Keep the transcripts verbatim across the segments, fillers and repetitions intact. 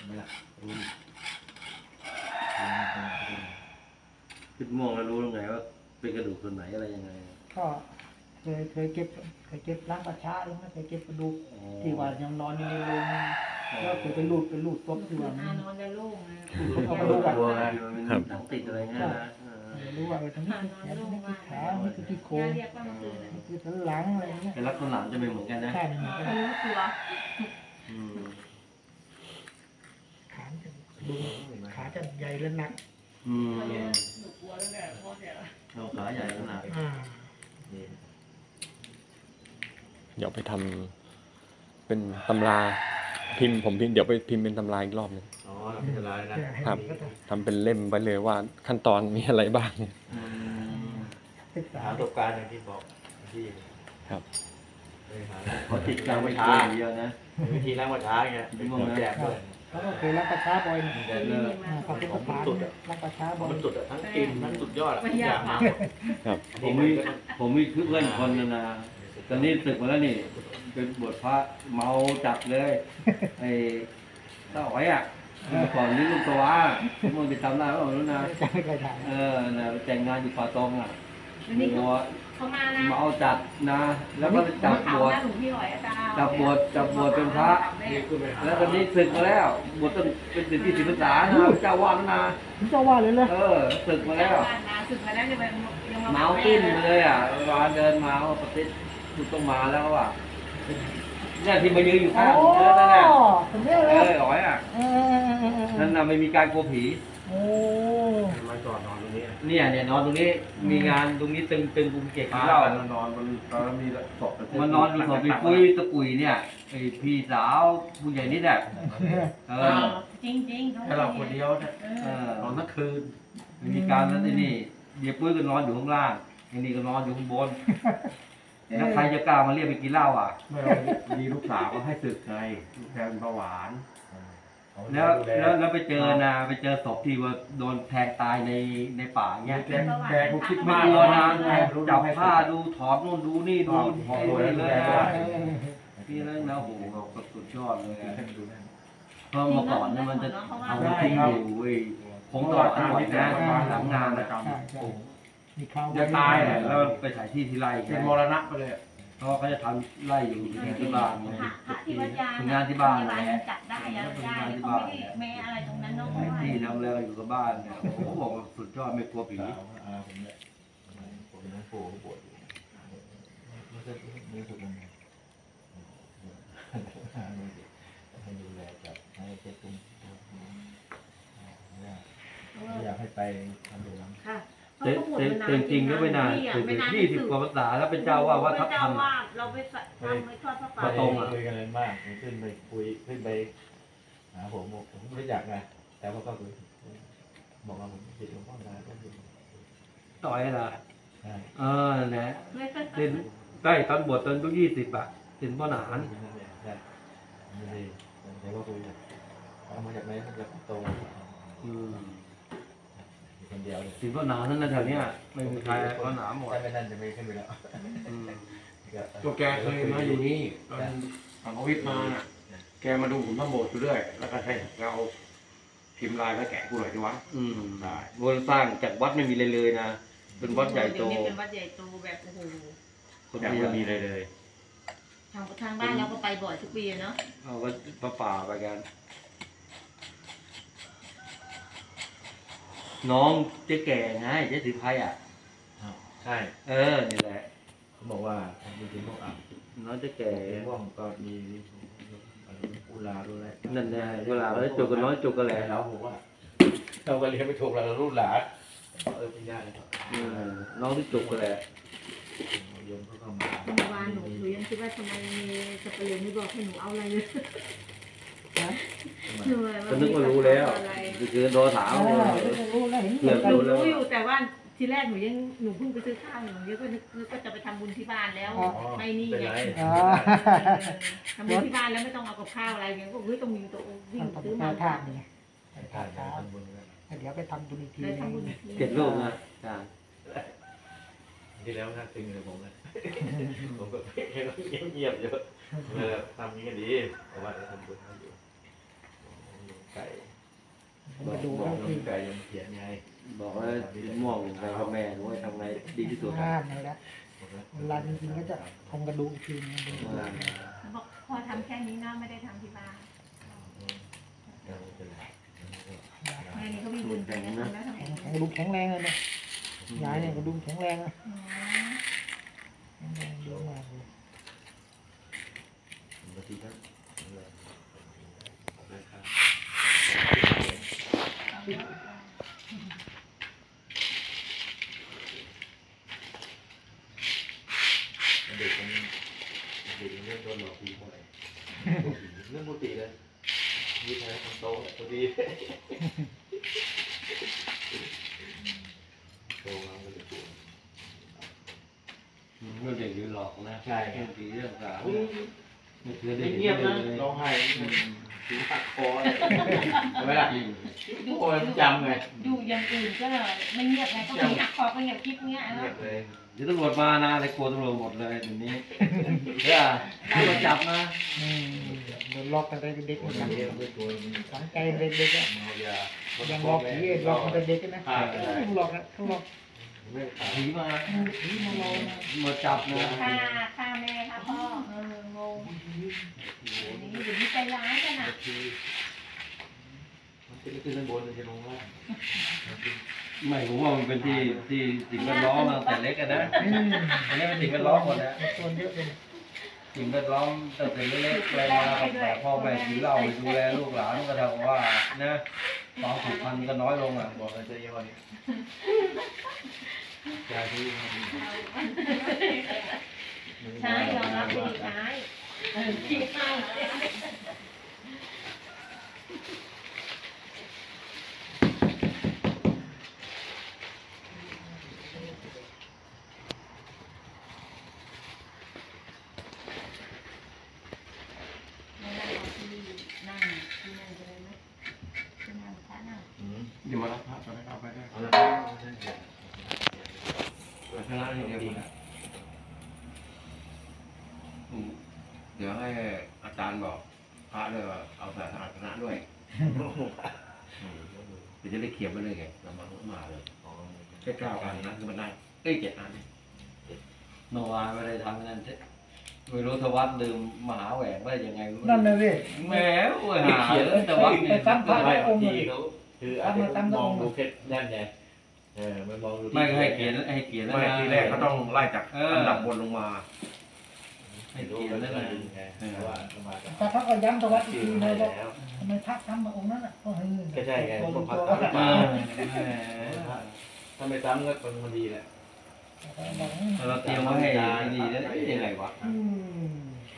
ไหมล่ะรู้พิษม่วงแล้วรู้ยังไงว่าเป็นกระดูกส่วนไหนอะไรยังไงก็เคยเคยเก็บเคยเก็บล้างประชาหรือไม่เคยเก็บกระดูกที่ว่ายังนอนอยู่ในโรงแล้วเคยไปรูดไปรูดศพที่ว่ามันนอนในโล่งไงเอากระดูกตัวไงมันเป็นหนังติดอะไรเงี้ยนะไม่รู้ว่าเออตรงนี้คือแขนตรงนี้คือขานี่คือที่โครงนี่คือสันหลังอะไรเงี้ยเป็นลักษณะจะไม่เหมือนกันนะใช่เหมือนกันรู้ตัวขาจะดูขาจะใหญ่และหนักอืมหนูกลัวแล้วแหละเพราะเดี๋ยวเราขาใหญ่ขนาดอ่าเดี๋ยวไปทำเป็นตำราพิมพ์ผมพิมพ์เดี๋ยวไปพิมพ์เป็นตำราอีกรอบหนึงอ๋อไม่เป็นไรนะครับทำเป็นเล่มไว้เลยว่าขั้นตอนมีอะไรบ้างศึกษาหาประสบการณ์อย่างที่บอกที่ครับเลยหาเขาติดกลางไว้ช้าเยอะนะวิธีล้างวัช้าเงี้ยเป็นของแจกด้วยแล้วก็เคยรับประชาบ่อยนะแต่เลิกอ่าขอบคุณผ่านรับประชาบ่อยมันสุดอะทั้งกินทั้งสุดยอดอะทุกอย่างมาครับผมมีผมมีเพื่อนคนนึงนะตอนนี้ศึกมาแล้วนี่เป็นบวชพระเมาจัดเลยไอ้เต้าหอยอ่ะเมื่อก่อนนี้ลูกตัวที่มันไปทำได้ว่ารู้นะจะไม่เคยถ่ายเออนะแต่งงานอยู่ป่าตองอ่ะวันนี้หัวเขามานะเมาจัดนะ แล้วก็จับบวชหนูพี่หอยอาจารย์จับบวชจับบวชเป็นพระ แล้วตอนนี้ศึกมาแล้วบวชต้องเป็นสิทธิสิพรรษานะเจ้าวาดนะผมเจ้าว่าเลยเลยเออศึกมาแล้วสึกมาแล้วยังยังเมาติ้นมาเลยอ่ะเวลาเดินมาว่าปฏิสุดต้องมาแล้วว่ะเนี่ยที่มายืนอยู่ข้างโอ้เออนั่นแหละตรงนี้เอเลยออ๋อยอ่ะเออนั่นน่ะไม่มีการกลัวผีโอ้มาจอดนอนตรงนี้เนี่ยเนี่ยนอนตรงนี้มีงานตรงนี้ตึงตึงกุมเก็บกินเหล้านอนบนตอนมีศพมันนอนอยู่ศพมีปุ้ยตะกุยเนี่ยไอพี่สาวผู้ใหญ่นิดแหละเออจริงจริงแค่เราคนเดียวเนี่ยเออนอนทั้งคืนไม่มีการนั้นไอ้นี่เดี๋ยวปุ้ยก็นอนอยู่ข้างล่างไอ้นี่ก็นอนอยู่ข้างบนแล้วใครจะกล้ามาเรียกไปกินเหล้าอ่ะเมื่อเรามีลูกสาวก็ให้ศึกไงลูกแทนเบาหวานแล้วแล้วแล้วไปเจอนะไปเจอศพที่ว่าโดนแทงตายในในป่าเงี้ยแกแกกูคิดไม่มากกลัวนะจัจับบ ผ้าผ้าดูดูถอดนู่นดูนี่ดูถอดดูนี่เลยนะถอดพี่นั่นนะโอ้โหสุดยอดเลยอะดูนะเพราะเมื่อก่อนเนี่ยมันจะเอาไว้ทิ้งอยู่เว้ยคงต่อตลอดนะหลังงานนะใช่ใช่มีข่าวจะตายแหละแล้วไปถ่ายที่ที่ไร่เป็นมรณะไปเลยเพราะเขาจะทำไร่อยู่ที่บ้านไงพระที่วัดยางทำงานที่บ้านแหแหละละจัดได้แล้วได้เขาไม่ได้แม่อะไรตรงนั้นเนาะที่ทำแล้วอยู่กับบ้านเนี่ยโอ้โหบอกว่าสุดยอดไม่กลัวผีอ่าผมเนี่ยผมเป็นนักโผล่ปวดอยู่ไม่ใช่ไม่ถูกยังไงให้ดูแลจับให้เช็ดตุ้มอยากให้ไปทำดูน้ำค่ะแต่แต่แต่จริงๆก็ไม่นานถึงยี่สิบกว่าพรรษาแล้วเป็นเจ้าว่าวัดทับทันเราไปทำไปทอดพระป่าตรงอะคุยกันเลยมากขึ้นไปคุยขึ้นไปหาผมผมไม่อยากไงแต่ว่าก็คือบอกว่าผมติดหลวงพ่อนาก็คือต่อยล่ะใช่เออนะเป็นใกล้ตอนบวชตอนอายุยี่สิบอะเป็นพ่อหนานใช่ไม่ได้แต่ว่าคุยแบบเอามาจากไหนมาจากโตอืมคนเดียวเลยเป็นพ่อหนานนั่นนะแถวเนี้ยไม่มีใครพ่อหนานหมดถ้าไม่นั่นจะไม่ขึ้นไปแล้วอืมตัวแกเคยมาอยู่นี่ตอนฝั่งอวิทย์มาน่ะ แกมาดูผมพระโบสถ์อยู่เรื่อยแล้วก็ให้เราพิมพ์ลายแล้วแกะกูหน่อยดีวะอืมโบราณสร้างจากวัดไม่มีเลยเลยนะเป็นวัดใหญ่โตเป็นวัดใหญ่โตแบบโอ้โหคนอยากเดียวมีเลยเลยทางทางบ้านเราก็ไปบ่อยทุกปีเนาะเอาวัดพระป่าไปกัน น้องเจ๊แก่ไงเจ๊สิภัยอ่ะใช่เออนี่แหละเขาบอกว่ามีถึงพวกอ่ะน้องเจ๊แก่พวกก็มีอุลาด้วยนั่นแหละเวลาเราจุกกันน้อยจุกกันแหละเราผมว่าเราก็เรียนไม่ถูกเราลูกหลานเออเป็นญาติเออน้องที่จุกกันแหละโยมเขาเข้ามาเมื่อวานหนูหนูยังคิดว่าทำไมสับปะรดไม่บอกให้หนูเอาอะไรเลยหนูก็นึกว่ารู้แล้วคือโดนถามเอเลอย รู้แล้วเห็นเพื่อนหนูรู้แล้วรู้อยู่แต่ว่าทีแรกหนูยังหนูเพิ่งไปซื้อข้าวหนูก็นึกก็จะไปทำบุญที่บ้านแล้วไม่นี่ไงทำบุญที่บ้านแล้วไม่ต้องเอากับข้าวอะไรเงี้ยก็เฮ้ยต้องมีตัววิ่งทำซื้อบุญมาทานนี่ทานทำบุญกันเดี๋ยวไปทำบุญอีกทีเลยทำบุญเจ็ดลูกนะจ้าที่แล้วน่าตึงเลยผมเลยผมก็เงียบๆเยอะเออทำนี้ก็ดีเพราะว่าจะทำบุญให้อยู่ไก่ผมไปดูก็คือไก่ยังเขียนไงบอกว่าม่วงไปกับแม่หรือว่าทำไงดีที่สุดงานนั่นแหละเวลาจริงๆก็จะทำกระดูกอีกทีนึงดูบอกพอทำแค่นี้เนาะไม่ได้ทำที่บ้านแม่นี่เขามีบุญไปนะทำแล้วทำแข็เอง งกระดูกแข็งแรงเลยนะยายเนี่ยกระดูกแข็งแรงนะอืมแข็งแรงเยอะมากเลยบางทีก็เด็กมันเด็กมันเรื่องโดนหลอกผีหมดเลยเรื่องปกติเลยวิทยาคนโตพอดีโตมาก็จะปวดเรื่องเด็กยืนหลอกนะใช่เรื่องผีเรื่องสาวไม่เงียบนะร้องไห้ถึงหักคอเลยใช่ไหมล่ะโอ้ยจำไงอยู่อย่างอื่นก็ไม่เงียบไงก็มีหักคอก็เงียบคลิปเงี้ยเงีเนาะยบเลยเดี๋ยวตำรวจมานะอะไรกลัวตำรวจหมดเลยเดี๋ยวนี้เฮ้ยตำรวจจับนะอืมโดนล็อกตั้งแต่เด็กๆคนนะนี้ไม่ตัวมันสังใจเด็กๆอะเมายายังล็อกผีล็อกตั้งแต่เด็กๆนะต้องล็อกนะต้องล็อกไม่ขาดผีมาผีมาล็อกนะมาจับนะฆ่าฆ่าแม่ค่ะพ่อเอองงนี่อยู่ที่ใจร้ายกันอ่ะทีมันจะขึ้นข้างบนมันจะลงล่างไม่ผมว่ามันเป็นที่ที่สิ่งแวดล้อมตั้งแต่เล็กกันนะอืมอันนี้เป็นสิ่งแวดล้อมหมดนะส่วนเยอะเลยสิ่งแวดล้อมตั้งแต่เล็กๆอะไรมาแบบพ่อแม่ถือเราดูแลลูกหลานก็เท่ากับว่านะความผูกพันก็น้อยลงอ่ะบอกกันจะยี่ห้อนี้ยาที่ใช่ยอมรับดีใช่เออที่เข้า นั่งที่นั่งจะได้ไหมที่นั่งพระนั่งเดี๋ยวมารับพระไปเอาไปได้เอาละครับข้างล่างนี่เดียวนะเดี๋ยวให้อาจารย์บอกพระด้วยว่าเอาสาธารณะด้วยเดี๋ยวจะได้เขียนไปเลยไงเรามามาเลยแค่เก้าอันนะคือมันได้เอ้ยเจ็ดอันโนวาไม่ได้ทำนั่นไม่รู้ทวัดดื่มมหาแหวนว่ายังไงนั่นเลยสิแหมโอ้ยหาเลยทวัดนี่ไปซ้ำพระไม่บางทีเขาคืออาจจะมองดูแค่นั่นไงเออมันมองดูไม่ให้เขียนให้เขียนนะไม่ทีแรกเขาต้องไล่จากอันดับบนลงมาให้รู้เขียนแล้วนั่นนะนะไงเพราะว่ามาจากแต่เขาก็ย้ำตัววัดอีกชื่อทีมาเลยว่าแล้วทำไมพระทำมาองค์นั้นอ่ะก็เฮ้ยก็ใช่ไงพวกพระตัวทำวัดเออถ้าไม่ซ้ำก็มันดีแหละเราเตรียมไว้ให้ดีๆแล้วยังไงวะอืม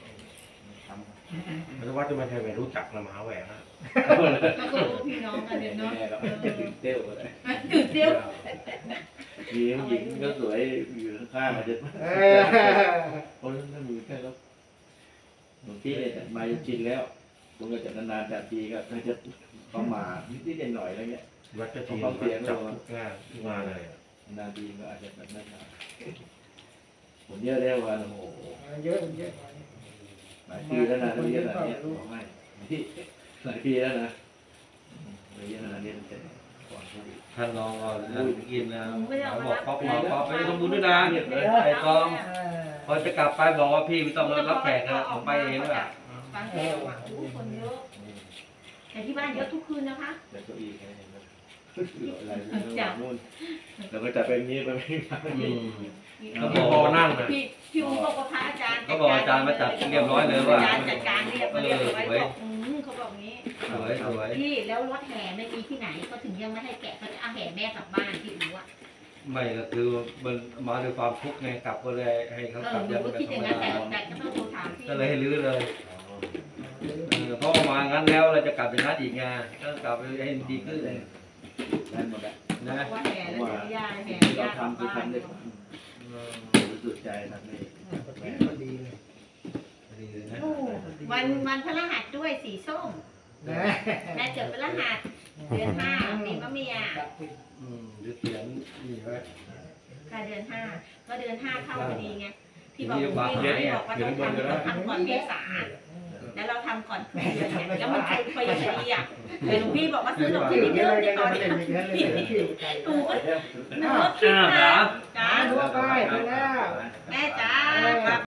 ไม่รู้ว่าจะมาใครไม่รู้จักนะมหาแหวนนะแล้วก็รู้พี่น้องกันเด็กเนาะแม่เราตื่นเต้นเลยตื่นเต้นหญิงหญิงก็สวยอยู่ข้างๆอาจจะเออคนนั้นมือแค่แล้วบางทีเนี่ยมาชินแล้วมันก็จะนานๆจากทีก็จะต้องมานิดๆหน่อยๆอะไรเงี้ยวัดจะทีจับทุกงานทุกงานเลยนานทีก็อาจจะแบบนั้นผมเยอะแล้ววันโอ้โหเยอะเยอะหลายปีแล้วนะเยอะขนาดนี้บอกไม่ที่หลายปีแล้วนะเยอะขนาดนี้ตั้งแต่ก่อนโควิดท่านรองก็นั่งกินนะบอกเขาบอกเขาไปทำบุญด้วยนะไอ้กองพอจะกลับไปบอกว่าพี่ไม่ต้องรับแขกนะผมไปเองด้วยบางแก้วอ่ะโอ้คนเยอะ แต่ที่บ้านเยอะทุกคืนนะคะแต่เก้าอี้แค่นี้มันอะไรนู่นแล้วก็จะเป็นนี้ไปไม่มีเขาบอกพอนั่งนะพี่พี่อุ้มบอกว่าพระอาจารย์เขาบอกอาจารย์มาจัดเรียบร้อยเลยว่าอาจารย์จัดการเรียบเรียบร้อยบอกอืมเขาบอกงี้สวยสวยพี่แล้วรถแห่ไม่มีที่ไหนเขาถึงยังไม่ให้แกะเขาจะเอาแห่แม่กลับบ้านที่อู่อ่ะไม่ก็คือมันมาด้วยความทุกข์ไงกลับก็เลยให้เขาเอกลัอบ หนูยังก็แบบคิดธรอรย่างมนั้นดาแต่แต่ก็ต้องโทรถามพี่ก็เลยให้รื้อเลยเพราะมางั้นแล้วเราจะกลับอย่างนั้นอีกไงก็กลับไปให้ดีขึ้นเลยนั่นหมดแล้วนะว่าแห่แล้วจะยายแห่ที่เรายายกลับทำคือบ้านทำได้สุดใจทำได้พอดีเลยดีเลยนะวันวันพฤหัสด้วยสีส้มนะแม่เกิดพฤหัสเดือนห้าปีมะเมียอืมหรือเขียนนี่ไว้ค่ะเดือนห้าก็เดือนห้าเข้าพอดีไงที่บอกพี่บอกว่าต้องทำต้องทำก่อนเมษาแล้วเราทำก่อนครึ่งเดือนเนี่ยแล้วมันถูกไปอย่างดีอ่ะแต่หลวงพี่บอกว่าซื้อลงที่นี่เยอะที่ตอนนี้หนูก็หนูก็คิดนะจ้าทั่วไปไปแล้วแม่จ้า